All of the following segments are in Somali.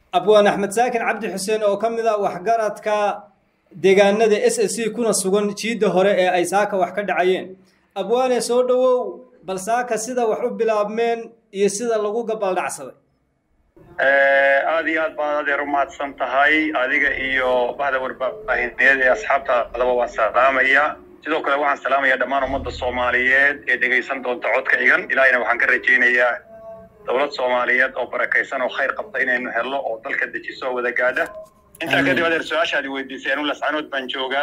abwaan axmed saakin cabdi xuseen oo ka mid ah waxgaradka deegaanada SSC kuna sugan jiida hore ee ay saaka wax ka dhacayeen. abwaane soo dhawow bal saaka sida wax u bilaabmeen iyo sida lagu gabaldhacsaday. aad iyo aad baad adeer u mahadsan tahay adiga iyo bahda warbaahineed ee asxaabtaadaba waan salaamaya sidoo kale waxaan salaamayaa dhammaan ummadda Soomaaliyeed ee dhageysan doonta codka igan ilaahayna waxaan ka rajaynayaa dawlad Soomaaliyeed oo barakaysan oo khayr qabta inaynu helno oo dalka dejiso wada gaadha inta kadib adeer su'aashaadi weydiisay anu lascanood baan joogaa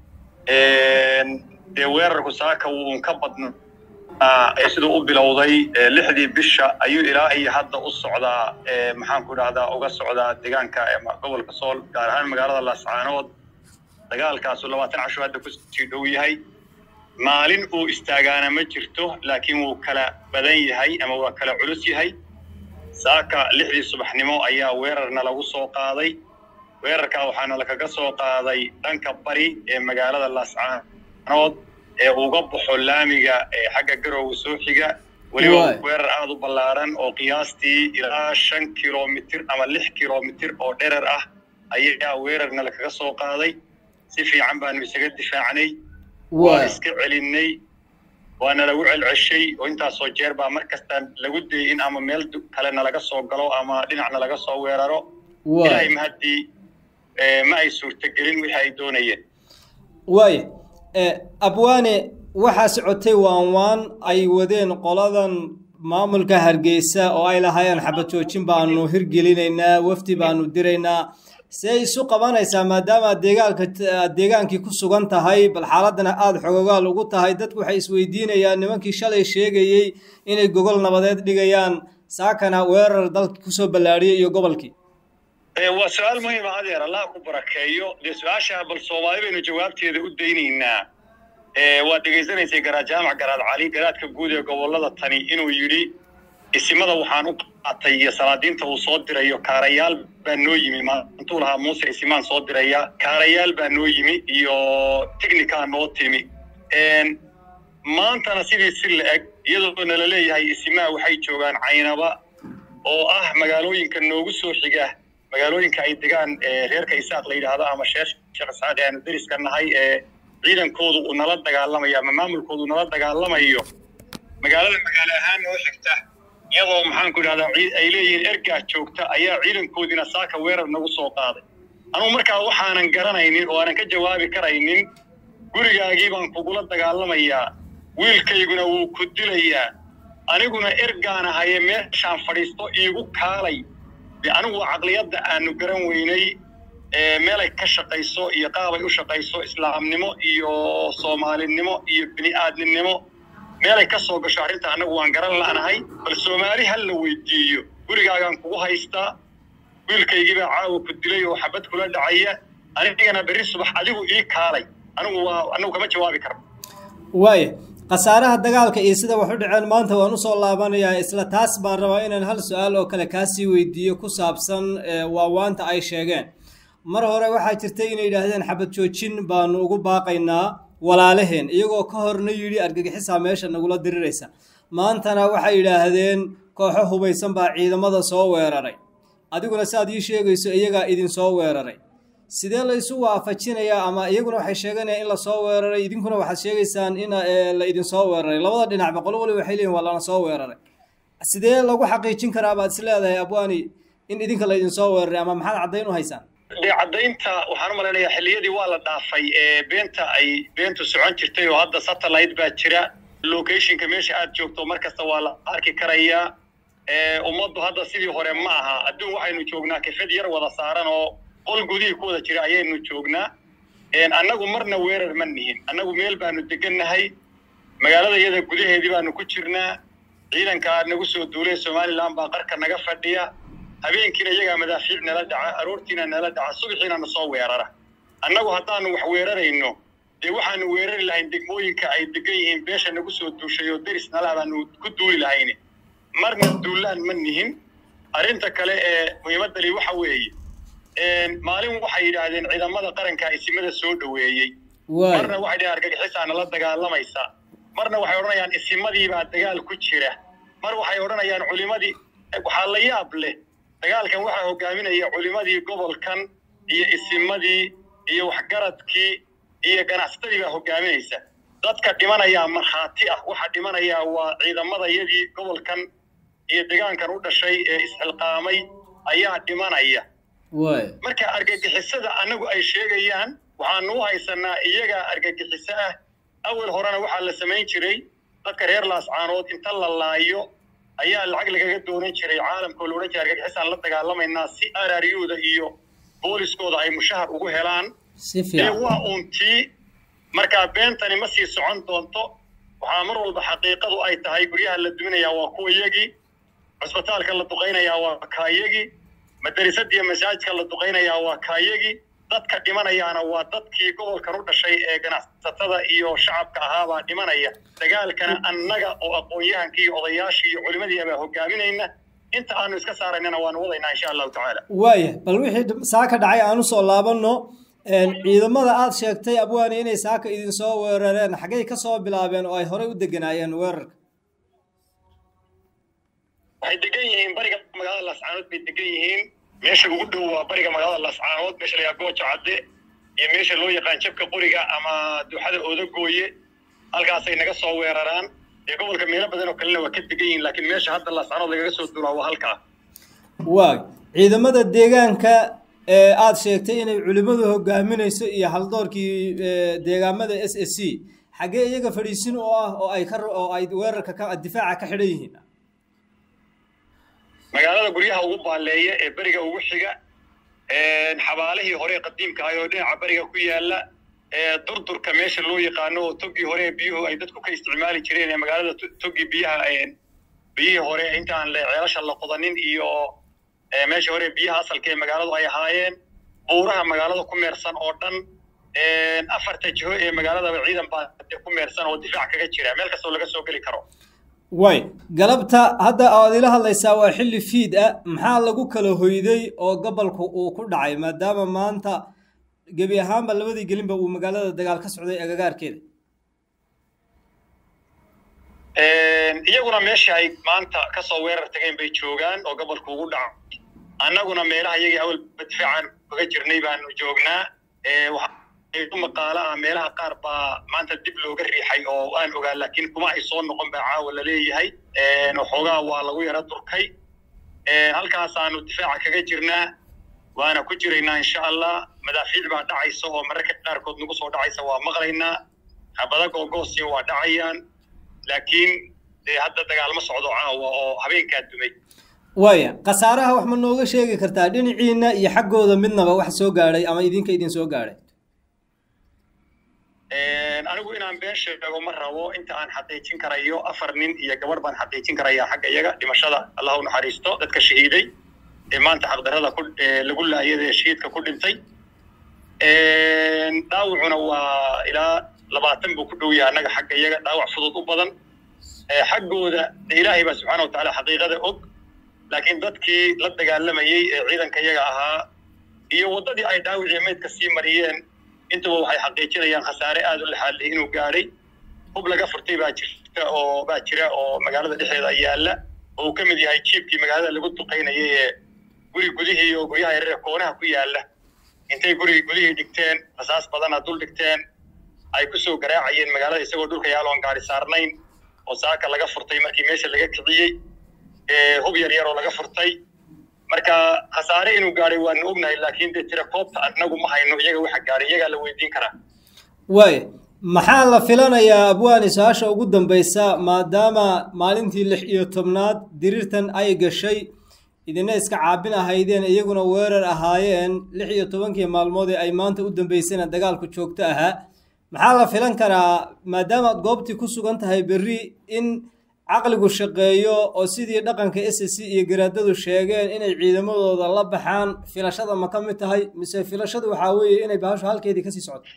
dee weerarku saaka uu ka badno sidoo u bilowday 6dii bisha ayuu ilaa ay hadda u socdaa maxaan ku raahdaa uga socdaa deegaanka gobolka Sool gaar ahaan magaalada Lascanood dagaalkaas 20 casho hadda ku sii dhow yahay maalin uu istaagaana ma jirto laakiin uu kala badan yahay ama waa kala culus yahay saaka 6dii subaxnimo ayaa weerarna lagu soo qaaday weerarka waxaana la kaga soo qaaday dhanka bari ee magaalada Lascanood ee uga baxo laamiga ee xagga Garowe soo xiga waliba weerar aad u ballaaran oo qiyaastii ilaa 5 kiiloomitir ama 6 kiiloomitir oo dherer ah ayaa weerarna la kaga soo qaaday si fiican baan isaga difaacnay waa iska celinay waana lagu celceshay oo intaas oo jeer baa markasta lagu deeyay in ama meel kale laga soo galo ama dhinacna laga soo weeraro ilaahay mahadii ma ay suurtagelin wixii ay doonayeen way abwaane waxa socotay waan ay wadeen qoladan maamulka Hargeysa oo ay lahaayeen xabad joojin baanu hirgelinaynaa wafti baanu diraynaa say isu qabanaysaa maadaama deegaankii ku sugan tahay bal xaaladana aad xogogaal ugu tahay dadku waxay isweydiinayaan nimankii shalay sheegayay inay gogol nabadeed dhigayaan saakana weerar dalka ku soo balaariyay iyo gobolkii waa su'aal muhiim ah adeer Allah ku barakeeyo su'aasha bal Soomaaliyeed jawaabteeda u daynaynaa waa dhageysanayay garajaamac garaad cali garaadka guud ee gobolada tani inuu yiri isimada waxaan u qaatay iyo salaadiinta uu soo dirayo kaarayaal baa noo yimi maantuu lahaa Muuse isimaan soo diraya kaarayaal baa noo yimi iyo technical noo timi maantana sidii si la-eg iyadoo nala leeyahay isimaa waxay joogaan Caynaba oo ah magaalooyinka noogu soo xiga magaalooyinka ay degaan reerka Isaaq la yiraahdo ama Sheekh Saad aan dariska nahay ciidankoodu uu nala dagaalamayo ama maamulkoodu nala dagaalamayo magaalada ahaan oo xigta iyadoo maxaan ku raahdaa ay leeyihiin ergaa joogta ayaa ciidankoodina saaka weerar nagu soo qaaday anu markaa waxaanan garanaynin oo aanan ka jawaabi karaynin gurigaagii baan kugula dagaalamayaa wiilkayguna wuu ku dilayaa aniguna ergaana haye meeshaan fadhiisto iigu kaalay anigu aqliyada aanu garan weynay meelay ka shaqayso iyo qaabay u shaqayso islaamnimo iyo Soomaalinimo iyo bini'aadnimo meelay ka soo gasho arinta anagu waan garan laanahay bal Soomaali hal la weydiiyo gurigaagan kugu haystaa wiilkaygiiba caawa ku dilay oo xabad kula dhacaya anigana bari subax adigu ii kaalay anigu kama jawaabi karo way qasaaraha dagaalka iyo sida wax u dhaceen maanta waan u soo laabanayaa isla taas baan rabaa inaan hal su'aal oo kale ka sii weydiiyo ku saabsan waanta ay sheegeen mar hore waxa jirtay inay yiraahdeen xabad joojin baanu ugu baaqaynaa walaalaheen iyagoo ka horna yiri argagixisa meesha nagula diriraysa maantana waxa yiraahdeen kooxo hubaysan baa ciidamada soo weeraray adiguna saad ii sheegayso iyaga idin soo weeraray sidee la isu waafajinayaa ama iyaguna waxay sheeganayaan in la soo weeraray idinkuna waxaad sheegaysaan in la idin soo weeraray labada dhinac boqol wali waxay leeyihiin waa la soo weeraray sidee lagu xaqiijin karaa baad isleedahay abwaani in idinka la idin soo weeraray ama maxaad cadeyn u haysaan cadaynta waxaan u maleynayaa xilliyadii waa la dhaafay beentu socon jirtay oo hadda satellite baa jira locationka meesha aad joogto markasta waa la arki karayaa ummaddu hadda sidii hore ma aha adduun waxaynu joognaa kafad yar wada saaran oo qol gudihii ku wada jira ayaynu joognaa annagu marna weerar ma nihin annagu meel baanu degannahay magaalada iyada gudaheedii baanu ku jirnaa ciidanka nagu soo duulay Somaliland baa qarka naga fadhiya habeenkiina iyaga madaafiic nala dhaca aroortiina nala dhaca subaxiina na soo weerara annagu haddaanu wax weerarayno waxaanu weerari lahayn degmooyinka ay degan yihiin beesha nagu soo duushay oo daris nala baanu ku duuli lahayn marna duulaan ma nihin arinta kale ee muhiimadda li waxa weeye maalin waxay yiraahdeen ciidamada qaranka isimada soo dhaweeyay marna waxay dhaheen argagixisana la dagaalamaysa marna waxay oranayaan isimadii baa dagaal ku jira mar waxay oranayaan culimadii waxa la yaab leh dagaalkan waxaa hogaaminaya culimadii gobolkan iyo isimadii iyo waxgaradkii iyo ganacsatadii baa hogaaminaysa dadka dhimanaya marxaati ah waxa dhimanaya waa ciidamadayadii gobolkan iyo deegaankan u dhashay ee isxilqaamay ayaa dhimanaya marka argagixisada anagu ay sheegayaan waxaan u haysanaa iyaga argagixiso ah awal horena waxaa la samayn jiray dadka reer laascaanood inta la laayo ayaa lacag lagaga doonan jiray caalamka oo loolan jiray argagixisaan la dagaalamaynaa si araariyooda iyo booliskooda ay mushahar ugu helaan waa untii markaa beentani ma sii socon doonto waxaa mar walba xaqiiqadu ay tahay guryaha la duminayaa waa kuwa iyagii cusbitaalka la duqaynayaa waa kaayagii madrasadii masaajidka la duqaynayaa waa kaayagii dadka dhimanayaana waa dadkii gobolkan u dhashay ee ganacsatada iyo shacabka ahaabaa dhimanaya dagaalkana annaga oo aqoon-yahankii iyo odayaashii iyo culimadii abaa hogaaminayna inta aanu iska saaraynana waanu wadaynaa insha allahu tacaala waaya bal wixii saaka dhacay aanu soo laabanno ciidamada aad sheegtay abwaani inay saaka idin soo weerareen xaggay ka soo bilaabeen oo ay horey u deganaayeen weerarka waxay degan yihiin bariga magaalada laascaanood bay degan yihiin meesha ugu dhow waa bariga magaalada laascaanood meesha la yidhaha gooja cadde iyo meesha loo yaqaan jabka qoriga ama duuxada oodagooye halkaasay naga soo weeraraan ee gobolka meelo badan oo kalena waa ka degan yihiin laakiin meesha hadda laascaanood lagaga soo duulaa waa halkaa waay ciidamada deegaanka aad sheegtay inay culimadu hogaaminayso iyo haldoorkii deegaamada SSC xagee iyaga fadhiisin oo ah oo ay weerarka ka difaaca ka xidhan yihiin magaalada guryaha ugu baaleeya ee bariga ugu xiga xabaalihii hore qadiimka ah oo dhinaca bariga ku yaala durdurka meesha loo yaqaano oo togii hore biyuhu ay dadku ka isticmaali jireen ee magaalada togii biyihii hore intaan ceelasha la qodanin iyo meesha hore biyaha asalka ee magaaladu ay ahaayeen buuraha magaalada ku meersan oo dhan afarta jiho ee magaaladaba ciidan baa ku meersan oo difaac kaga jira meel kastoo laga soo geli karo way galabta hadda aad ila hadlaysaa waa xilli fiid ah maxaa lagu kala hoyday oo gobolku uu ku dhacay maadaama maanta gebi ahaanba labadii gelinba uu magaalada dagaal ka socday agagaarkeeda iyaguna meesha ay maanta ka soo weerar tageen bay joogaan oo gobolku ugu dhacay annaguna meelaha iyagii awal difaacan uga jirnay baanu joognaa waxaa maqaala ah meelaha qaar baa maanta dib looga riixay oo aan ogaa laakiin kuma ay soo noqon baa caawa la leeyahay waxoogaa waa lagu yara durkay halkaasaanu difaaca kaga jirnaa waana ku jiraynaa insha allah madaafiic baa dhacaysa oo mararka qaarkood nagu soo dhacaysa waa maqlaynaa habada googoosii waa dhacayaan laakiin hadda dagaalma socdo caawa oo habeenkaa dumay waaya khasaaraha wax ma nooga sheegi kartaa dhinaciina iyo xaggooda midnaba wax soo gaadhay ama idinka idin soo gaadhay anigu inaan been sheego ma rabo inta aan xaqiijin karayo 4 nin iyo gabar baan xaqiijin karayaa xagga iyaga dhimashada Allah u naxariisto dadka shahiiday ee maanta xaqdarada lagu laayay shahiidka ku dhintay dhaawacuna waa ilaa 20 buu ku dhow yahay anaga xagga iyaga dhaawac fudud u badan xaggooda ilaahay baa subxaanahu wa ta'aala xaqiiqada og laakiin dadkii la dagaalamayay ee ciidanka iyaga ahaa iyo wadadii ay dhaawacii meedka sii mariyeen intuba waxay xaqiijinayaan khasaare aad u laxaad leh inuu gaaray hub laga furtay baa jira oo magaalada dhexdeeda yaala oo ka mid yahay jiibkii magaalada lagu duqeynayay ee guri gudihii iyo guryaha yaryar koonaha ku yaala intay gurigi gudihii dhigteen rasaas badana dul dhigteen ay ku soo garaacayeen magaalada isagoo dhulka yaaloon gaari saarnayn oo saaka laga furtay markii meesha laga kiciyey hub yar yar oo laga furtay marka khasaare inuu gaaray waan ognahay laakiin tira koobta anagu ma hayno iyaga waxa gaaray iyaga la weydiin karaa way maxaa la filanayaa abwaani saasha ugu dambaysa maadaama maalintii 16aad dirirtan ay gashay idina iska caabin ahaydeen iyaguna weerar ahaayeen 16 maalmood ay maanta u dambaysana dagaalku joogto ahaa maxaa la filan karaa maadaama goobtii ku sugan tahay berri in caqligu shaqeeyo oo sidii dhaqanka SSC iyo garaadadu sheegeen inay ciidamadooda la baxaan filashada ma ka mid tahay mise filashadu waxa weeye inay baasho halkeedii ka sii socoto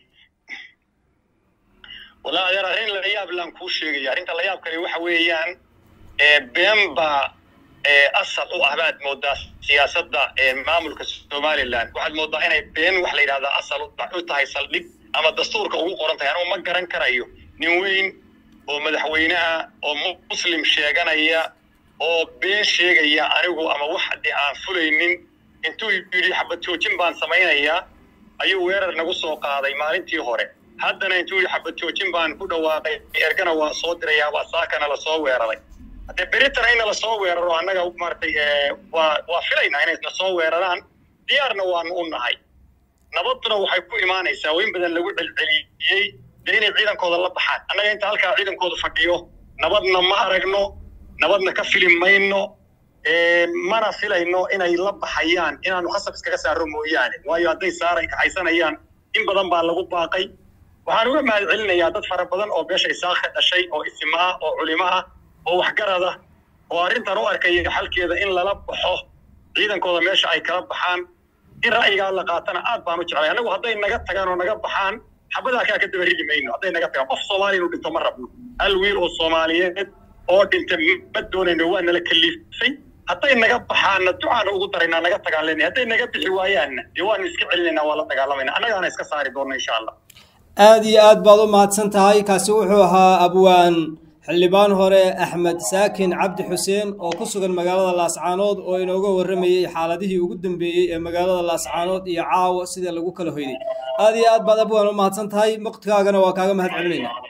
wallahi arin la yaab lan ku sheegay arinta la yaab kale waxa weeyaan beemba asal u ahbaad moodaa siyaasadda maamulka Soomaaliland waxaad moodaa inay been wax la yiraahdo asal u tahay saldhig ama dastuurka ugu qoran tahay anuu ma garan karayo nin weyn oo madaxweynaha oo muslim sheeganaya oo been sheegaya anigu ama wax hadii aan fulaynin intuu yiri xabad joojin baan samaynayaa ayuu weerar nagu soo qaaday maalintii hore haddana intuu yiri xabad joojin baan ku dhawaaqay ergana waa soo dirayaa waa saakana la soo weeraray hadee beritan in la soo weeraro annaga martay waa filaynaa inay soo weeraraan diyaarna waan u nahay nabadna waxay ku imaanaysaa weyn badan lagu celceliyay inay ciidankooda la baxaan annaga inta halka ciidankooda fadhiyo nabadna ma aragno nabadna ka filmayno mana filayno inay la baxayaan inaanu khasab iskaga saaro mooyaane waayo haday saaray ka haysanayaan in badan baa lagu baaqay waxaan uga mahad celinayaa dad fara badan oo beesha isaaq dhashay oo ismaa oo culimaa oo waxgarada oo arintan u arkay xalkeeda in lala baxo ciidankooda meesha ay kala baxaan in ra'yiga la qaatana aad baan u jeclay anagu haday naga tagaan oo naga baxaan xabada ka daba rigi mayno haday naga tagaan qof Soomaali inuu dhinto ma rabno hal wiil oo Soomaaliyeed oo dhintay ma doonayno waa nala kalifay haday naga baxaana ducaan ugu darayna naga tagaan leenahay haday naga bixi waayaan waan iska celinayna waa la dagaalamayna annagana iska saari doona insha Allah aad iyo aad baad u mahadsan tahay kaasi wuxuu ahaa abwaan xildhibaan hore Axmed Saakin Cabdi Xuseen oo ku sugan magaalada Laascaanood oo inooga waramayay xaaladihii ugu dambeeyay ee magaalada Laascaanood iyo caawa sida lagu kala hoyday aad iyo aad baad abwaan u mahadsan tahay waqtigaagana waa kaaga mahad celinayna